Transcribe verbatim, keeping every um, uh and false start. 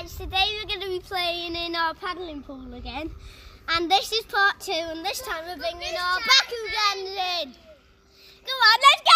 guys, today we're going to be playing in our paddling pool again. And this is part two, and this time we're bringing our Bakugans in. Come on, let's go!